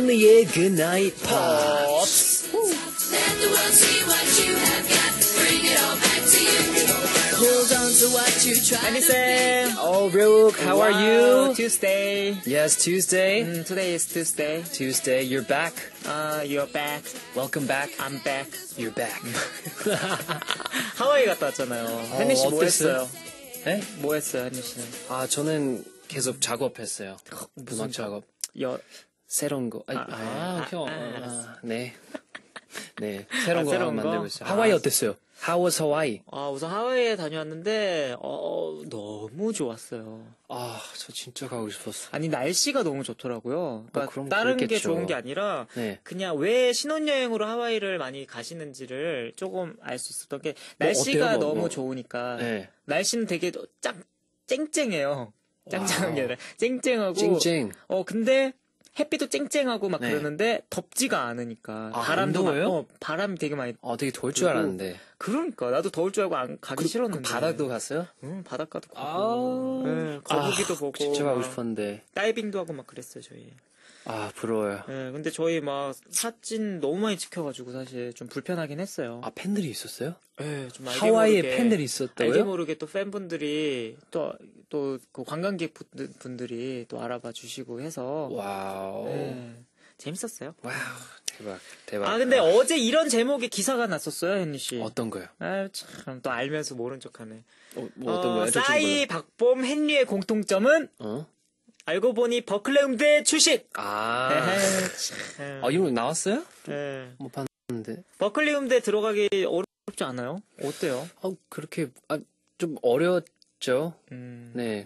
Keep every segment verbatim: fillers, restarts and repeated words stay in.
헨리의 Goodnight Pops. Let the world see what you have got. Bring it all back to you. Hold on to what you try. Annie Sam. Oh, Ryuk, how wow, are you? Tuesday. Yes, Tuesday. Mm, today is Tuesday. Tuesday, you're back. Uh, you're back. Welcome back. I'm back. You're back. 하와이 갔다 왔잖아요. henry 씨 뭐 어땠어요? 했어요? 네? 뭐 했어요, henry 씨는? 아, 저는 계속 작업했어요. 음악 작업. 여, 새로운 거. 아니, 아, 아, 아, 형. 아, 아, 네. 네. 새로운 아, 거 새로운 만들고 거? 있어요. 아. 하와이 어땠어요? How was Hawaii? 아, 우선 하와이에 다녀왔는데, 어, 너무 좋았어요. 아, 저 진짜 가고 싶었어. 아니, 날씨가 너무 좋더라고요. 그러니까 어, 그럼 다른 게 그렇겠죠. 좋은 게 아니라, 네. 그냥 왜 신혼여행으로 하와이를 많이 가시는지를 조금 알 수 있었던 게, 뭐 날씨가 어때요? 뭐, 너무 뭐. 좋으니까, 네. 날씨는 되게 짱, 쨍쨍해요. 짱짱한 게 아니라, 쨍쨍하고. 쨍쨍. 어, 근데, 햇빛도 쨍쨍하고 막 네. 그러는데, 덥지가 않으니까. 아, 바람도 안 막- 더워요? 어, 바람이 되게 많이. 어, 되게 더울 줄 그리고 알았는데. 그러니까, 나도 더울 줄 알고 안 가기 그, 싫었는데. 그 바다도 갔어요? 응, 바닷가도 가고. 아, 네, 거북이도 아, 보고. 진짜 가고 막 싶었는데. 다이빙도 하고 막 그랬어요, 저희. 아, 부러워요. 네, 근데 저희 막 사진 너무 많이 찍혀가지고 사실 좀 불편하긴 했어요. 아, 팬들이 있었어요? 네, 좀 알게 하와이에 모르게, 팬들이 알게 있었다고요? 모르게 또 팬분들이 또, 또 그 관광객 분들- 분들이 또 알아봐 주시고 해서. 와우. 네, 재밌었어요. 와우, 대박, 대박. 아, 근데 어제 이런 제목의 기사가 났었어요, 헨리 씨. 어떤 거요? 아, 참, 또 알면서 모른 척 하네. 어, 뭐 어떤 거요? 저 싸이, 지금 박봄, 헨리의 공통점은 뭐요? 어? 알고 보니 버클리 음대 출신! 아. 에헤이, 참. 아, 이런 거 나왔어요? 네. 못 봤는데. 버클리 음대 들어가기 어렵지 않아요? 어때요? 아, 그렇게, 아, 좀 어려웠죠? 음. 네.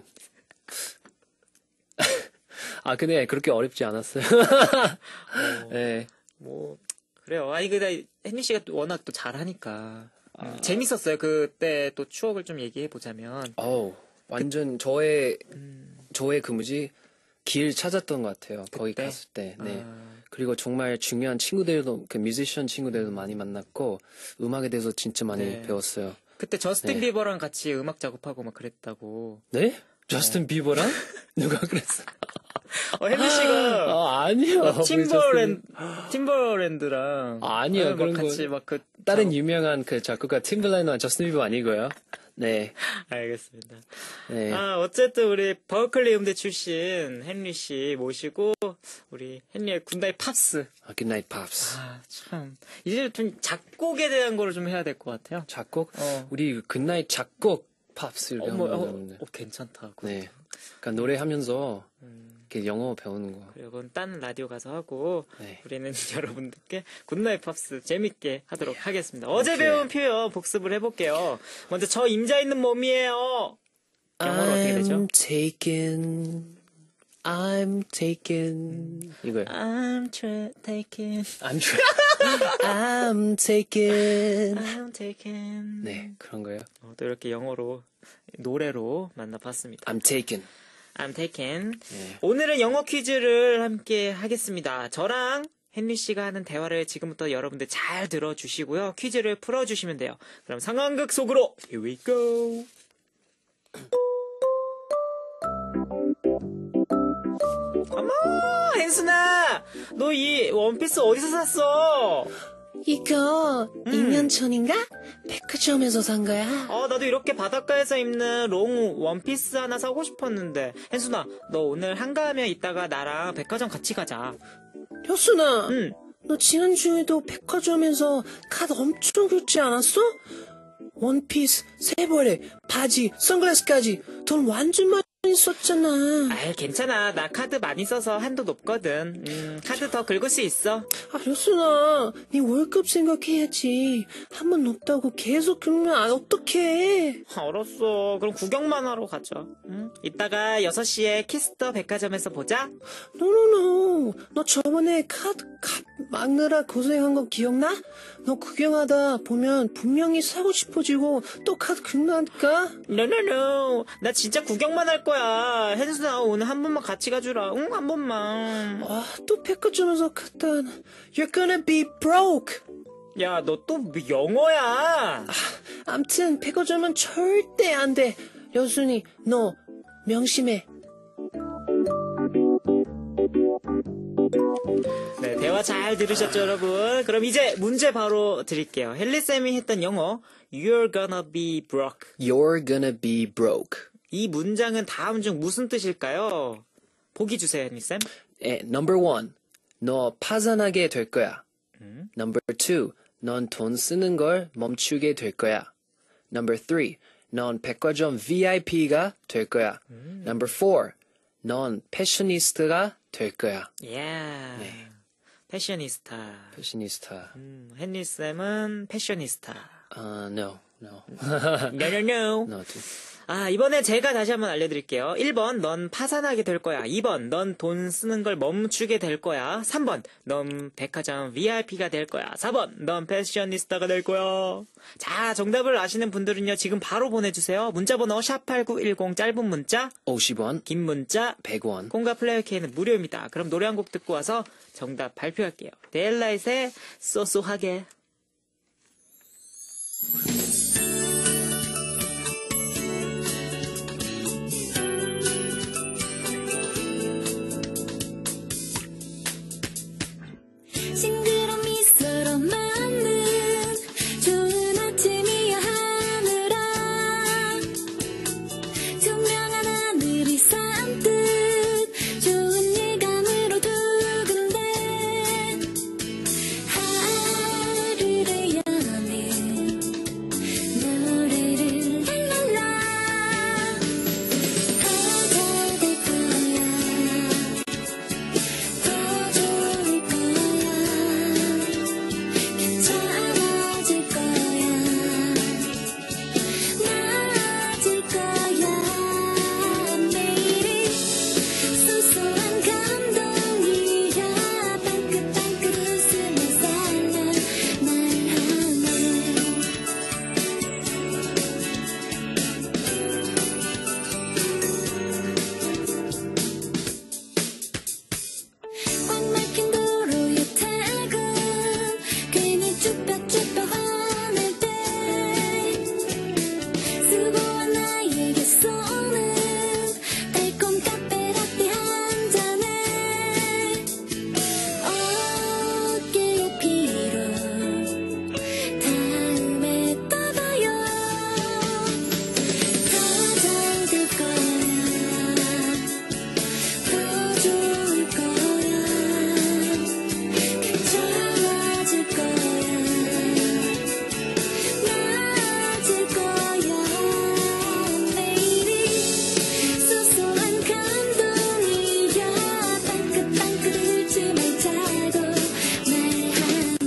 아, 근데 그렇게 어렵지 않았어요. 어, 네. 뭐, 그래요. 아니, 근데 헨리 씨가 또 워낙 또 잘하니까. 아. 음, 재밌었어요. 그때 또 추억을 좀 얘기해보자면. 어우, 완전 저의, 음, 저의 그 뭐지, 길 찾았던 것 같아요. 거기 그때? 갔을 때. 네. 아, 그리고 정말 중요한 친구들도, 그 뮤지션 친구들도 많이 만났고, 음악에 대해서 진짜 많이 네. 배웠어요. 그때 저스틴 네. 비버랑 같이 음악 작업하고 막 그랬다고. 네? 저스틴 비버랑? 누가 그랬어? 어, 헨리 씨가. 아, 아니요. 어, 팀버랜드, 팀버랜드랑. 아, 아니요. 네, 막 그런 같이 거- 막 그. 다른 작업- 유명한 그 작곡가 팀블라이너와 저스틴 비버 아니고요. 네. 알겠습니다. 네. 아, 어쨌든 우리 버클리 음대 출신 헨리 씨 모시고 우리 헨리의 군다이 팝스. 아, 굿나잇 팝스. 아, 참. 이제 좀 작곡에 대한 거를 좀 해야 될 것 같아요. 작곡? 어. 우리 굿나잇 작곡 팝스 이렇게 어머, 한번 어, 해보는데. 어, 괜찮다. 그것도. 네. 그러니까 노래하면서 음, 이렇게 영어 배우는 거. 그리고 그건 딴 라디오 가서 하고 네. 우리는 여러분들께 굿나잇 팝스 재밌게 하도록 하겠습니다. 어제 오케이. 배운 표현 복습을 해볼게요. 먼저 저 임자 있는 몸이에요. 영어로 어떻게 되죠? I'm taken, I'm taken. 이거요. I'm tra- taken, I'm, tra- I'm taken. I'm taken. 네, 그런 거예요. 어, 또 이렇게 영어로 노래로 만나봤습니다. I'm taken. I'm taken. 네. 오늘은 영어 퀴즈를 함께 하겠습니다. 저랑 헨리 씨가 하는 대화를 지금부터 여러분들 잘 들어주시고요. 퀴즈를 풀어주시면 돼요. 그럼 상황극 속으로 Here we go. 어머, 헨순아, 너 이 원피스 어디서 샀어? 이거 음. 이 년 전인가? 백화점에서 산 거야. 어, 나도 이렇게 바닷가에서 입는 롱 원피스 하나 사고 싶었는데. 헨순아, 너 오늘 한가하면 이따가 나랑 백화점 같이 가자. 효순아, 응. 너 지난주에도 백화점에서 카드 엄청 줬지 않았어? 원피스, 세 벌에 바지, 선글라스까지 돈 완전 많이 썼잖아. 아이, 괜찮아. 나 카드 많이 써서 한도 높거든. 음, 카드 더 긁을 수 있어. 아, 효순아, 네 월급 생각해야지. 한 번 높다고 계속 긁면 안 어떡해. 알았어. 그럼 구경만 하러 가자. 응? 이따가 여섯 시에 키스터 백화점에서 보자. 노노노, 너 저번에 카드 값 막느라 고생한 거 기억나? 너 구경하다 보면 분명히 사고 싶어지고 또 카드 긁는다니까? 노노노. 나 진짜 구경만 할 거야. 헨순아, 오늘 한 번만 같이 가주라. 응, 한 번만. 아, 또 백화점에서 갔다. You're gonna be broke. 야, 너 또 영어야. 암튼 백화점은 절대 안 돼. 여순이, 너 명심해. 잘 들으셨죠, 여러분? 그럼 이제 문제 바로 드릴게요. 헨리쌤이 했던 영어 You're gonna be broke. You're gonna be broke. 이 문장은 다음 중 무슨 뜻일까요? 보기 주세요, 헨리쌤. 에, number one, 너 파산하게 될 거야. Number two, 넌 돈 쓰는 걸 멈추게 될 거야. Number three, 넌 백화점 브이아이피가 될 거야. Number four, 넌 패셔니스트가 될 거야. Yeah. 네. 패셔니스타. 패셔니스타. 음, 헨리쌤은 패셔니스타. Uh, no, no. No, no, no. no, too. 아, 이번에 제가 다시 한번 알려드릴게요. 일 번, 넌 파산하게 될 거야. 이 번, 넌 돈 쓰는 걸 멈추게 될 거야. 삼 번, 넌 백화점 브이아이피가 될 거야. 사 번, 넌 패셔니스타가 될 거야. 자, 정답을 아시는 분들은요, 지금 바로 보내주세요. 문자번호 샵팔구일공, 짧은 문자, 오십 원, 긴 문자, 백 원. 콩과 플레이어케이는 무료입니다. 그럼 노래 한 곡 듣고 와서 정답 발표할게요. 데일라이트의 쏘쏘하게. 싱그러운 미소로 만든 좋은 아침이야 하늘아 투명한 하늘이 산뜻 좋은 예감으로 두근대 하루를 여는 노래를 랄랄라 더 잘 될 거야 더 좋을 거야 괜찮아질 거야 나아질 거야 매일이 소소한 감동이야 방긋방긋 웃으며 사는 말하네 꽉 막힌 도로에 퇴근 괜히 쭈뼛쭈뼛 화낼 때 수고한 나에게서는 달콤 카페라떼 한 잔에 어깨의 피로 다음에 떠나요 더 잘 될 거야 더 좋을 거야 괜찮아질 거야 나아질 거야 매일이 소소한 감동이야 방긋방긋 울지 말자고 말하네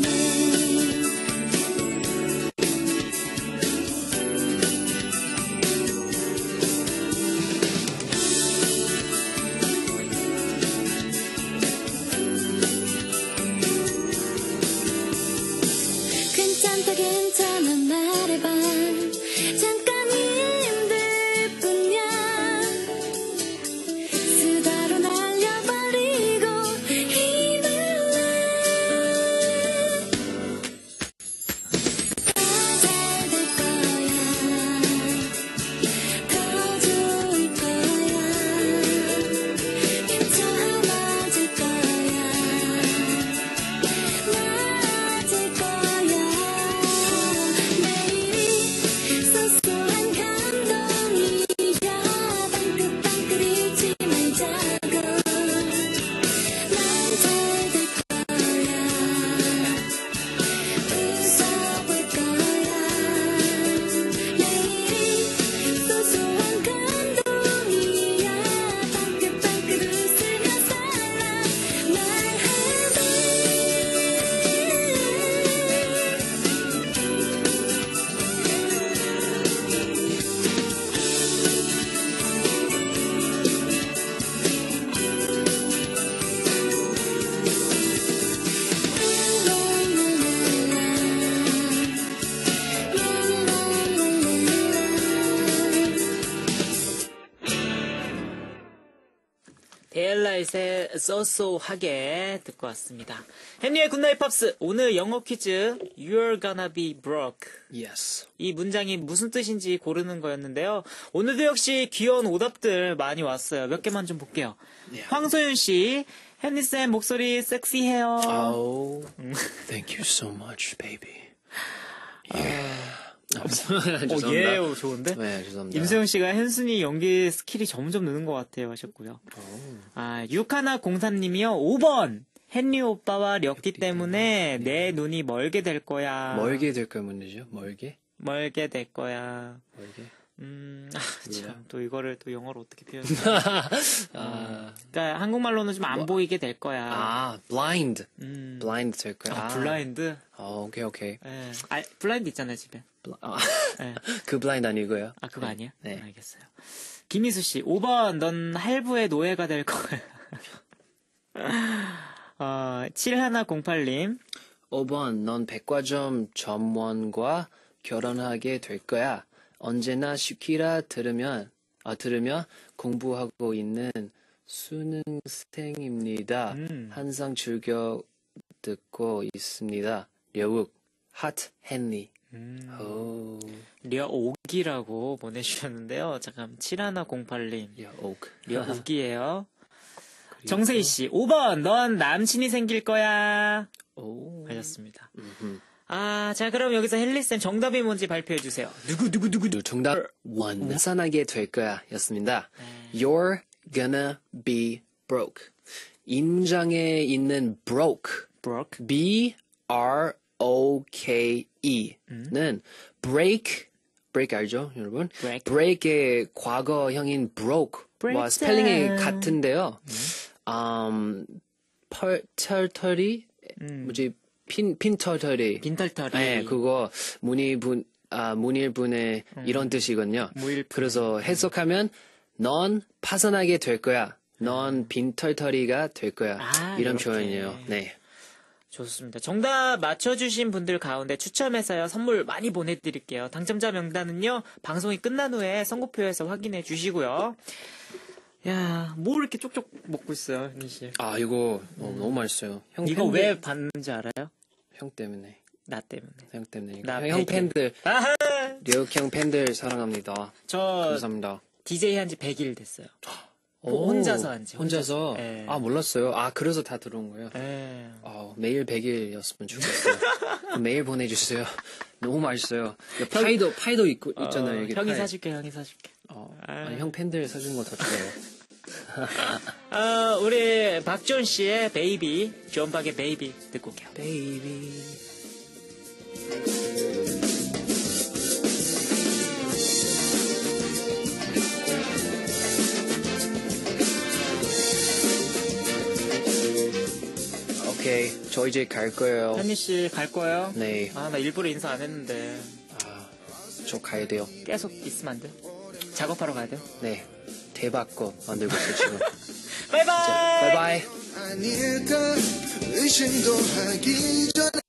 괜찮다 괜찮아 말해봐 잠깐 힘들 뿐이야 수다로 날려버리고 힘을 내 더 잘 될 거야 더 좋을 거야 괜찮아질 거야 나아질 거야 매일이 소소한 감동이야 방긋방긋 잊지 말자고 난 잘 될 거야 웃어볼 거야 매일이 소소한 감동이야 방긋방긋 웃으며 살아 말하네 데일라이트의 쏘쏘하게 듣고 왔습니다. 헨리의 굿나잇 팝스 오늘 영어 퀴즈 You're gonna be broke Yes. 이 문장이 무슨 뜻인지 고르는 거였는데요. 오늘도 역시 귀여운 오답들 많이 왔어요. 몇 개만 좀 볼게요. 네. 황소윤 씨 헨리쌤 목소리 섹시해요. Oh, thank you so much, baby. Yeah. 아, 오, 예, 좋은데? 네, 죄송합니다. 임세훈 씨가 현순이 연기 스킬이 점점 느는 것 같아요 하셨고요. 아, 육하나 공삼님이요. 오 번. 헨리 오빠와 렸기 때문에 내 눈이 멀게 될 거야. 멀게 될까요, 문제죠? 멀게? 멀게 될 거야. 멀게? 음, 아, 참, 또 이거를 또 영어로 어떻게 표현해? 아, 그러니까 한국말로는 좀 안 보이게 될 거야. 아, blind. 음. blind 될까요? 아, 블라인드? 어, 오케이, 오케이. 예. 아, 블라인드 있잖아요, 집에. 아, 예. 그 블라인드 아니고요. 아, 그거 아니에요? 네. 알겠어요. 김희수 씨, 오 번, 넌 할부의 노예가 될 거야. 어, 칠일공팔님, 오 번, 넌 백화점 점원과 결혼하게 될 거야. 언제나 슈키라 들으면, 아, 들으며 공부하고 있는 수능생입니다. 음. 항상 즐겨 듣고 있습니다. 려욱, 핫 헨리. 음. 오, 려옥이라고 보내주셨는데요. 잠깐, 칠일공팔님, 려욱. 려옥이에요. 정세희 씨, 오 번, 넌 남친이 생길 거야. 오. 하셨습니다. 음흠. 아, 자, 그럼 여기서 헨리쌤 정답이 뭔지 발표해주세요. 누구, 누구, 누구, 누구. 정답, 원. 나타나게 될 거야. 였습니다. You're gonna be broke. 이 문장에 있는 broke. broke. B R O K E는 break, break 알죠, 여러분? break. break의 과거형인 broke와 break 스펠링이 down. 같은데요. 음, 펄, 털털이, 뭐지, 핀, 핀털털이. 빈털털이. 네, 그거, 문일분, 아, 문일분의 이런 뜻이거든요. 무일분. 그래서 해석하면, 넌 파산하게 될 거야. 넌 빈털터리가 될 거야. 아, 이런 이렇게. 표현이에요. 네. 좋습니다. 정답 맞춰주신 분들 가운데 추첨해서요, 선물 많이 보내드릴게요. 당첨자 명단은요, 방송이 끝난 후에 선고표에서 확인해 주시고요. 야, 뭘 이렇게 쪽쪽 먹고 있어요, 현희 씨? 아, 이거 어, 너무 맛있어요. 형 이거 팬들- 왜 받는지 알아요? 형 때문에. 나 때문에. 형 때문에. 나 형 베개. 팬들, 아하! 려욱 형 팬들 사랑합니다. 저 감사합니다. 디제이 한 지 백 일 됐어요. 오, 혼자서 한 지. 혼자서? 예. 아, 몰랐어요. 아, 그래서 다 들어온 거예요. 예. 아, 매일 백 일이었으면 좋겠어요. 매일 보내주세요. 너무 맛있어요. 파이도, 파이도 있고, 있잖아요. 어, 여기 형이 파이. 사줄게, 형이 사줄게. 어, 아. 아니, 형 팬들 사준 거 더 좋아요. 어, 우리 박존 씨의 베이비, 존박의 베이비 듣고 올게요. 베이비. 오케이, 저 이제 갈 거예요. 현희 씨 갈 거예요? 네, 아, 나 일부러 인사 안 했는데. 아, 저 가야 돼요. 계속 있으면 안 돼? 작업하러 가야 돼요? 네, 대박 거 만들고 있어요, 지금. 바이바이! 바이바이. 아닐까 의심도 하기 전에